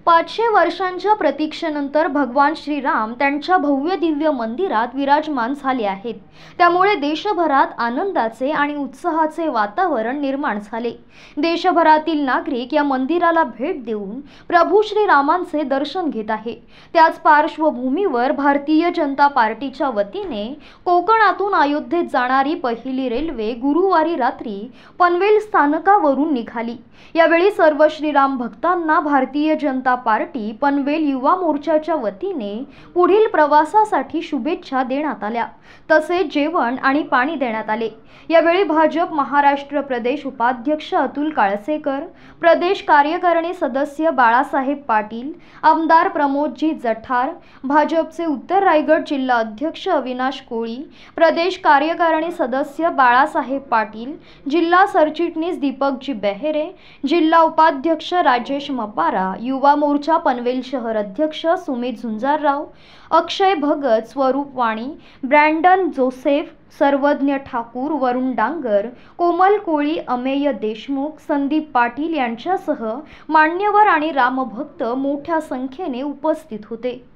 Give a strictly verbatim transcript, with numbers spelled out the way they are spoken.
पाचशे वर्षांच्या प्रतीक्षेनंतर भगवान श्रीराम त्यांच्या भव्य दिव्य मंदिरात विराजमान झाले आहेत। त्यामुळे देशभरात आनंदाचे आणि उत्साहाचे वातावरण निर्माण झाले। देशभरातील नागरिक या मंदिराला भेट देऊन प्रभू श्रीरामांचे दर्शन घेत आहेत। त्याच पार्श्वभूमीवर भारतीय जनता पार्टीच्या वतीने कोकणातून अयोध्येत जाणारी पहिली रेल्वे गुरुवारी रात्री पनवेल स्थानकावरून निघाली। यावेळी सर्व श्रीराम भक्तांना भारतीय जनता पार्टी पनवेल युवा मोर्चाच्या वतीने पुढील प्रवासासाठी शुभेच्छा देण्यात आल्या। तसेच जेवण आणि पाणी देण्यात आले। यावेळी भाजप महाराष्ट्र प्रदेश उपाध्यक्ष अतुल काळसेकर, प्रदेश कार्यकारिणी सदस्य बाळासाहेब पाटील, आमदार प्रमोदजी जठार, भाजपचे उत्तर रायगड जिल्हा अध्यक्ष अविनाश कोळी, प्रदेश कार्यकारिणी सदस्य बाळासाहेब पाटील, जिल्हा सरचिटणीस दीपकजी बेहेरे, जिल्हा उपाध्यक्ष राजेश मपारा, युवा मोर्चा पनवेल शहर अध्यक्ष सुमित झुंजारराव, अक्षय भगत, स्वरूप वाणी, ब्रँडन जोसेफ, सर्वज्ञ ठाकूर, वरुण डांगर, कोमल कोळी, अमेय देशमुख, संदीप पाटील यांच्यासह मान्यवर आणि रामभक्त मोठ्या संख्येने उपस्थित होते।